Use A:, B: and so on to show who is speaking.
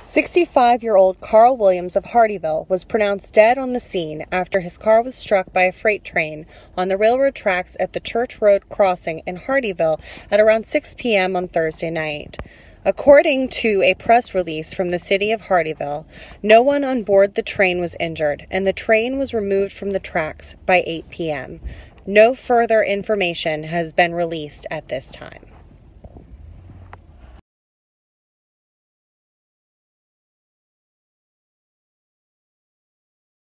A: 65-year-old Carl Williams of Hardeeville was pronounced dead on the scene after his car was struck by a freight train on the railroad tracks at the Church Road crossing in Hardeeville at around 6 p.m. on Thursday night. According to a press release from the city of Hardeeville, no one on board the train was injured, and the train was removed from the tracks by 8 p.m. No further information has been released at this time.